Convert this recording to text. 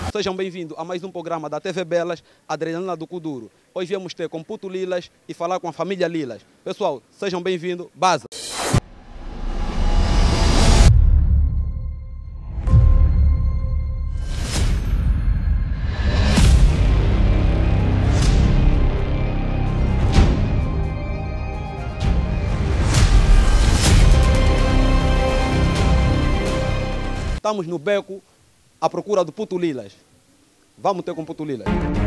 Sejam bem-vindos a mais um programa da TV Belas, Adrenalina do Kuduro. Hoje viemos ter com Puto Lilas e falar com a família Lilas. Pessoal, sejam bem-vindos. Baza! Estamos no beco à procura do Puto Lilas. Vamos ter com Puto Lilas.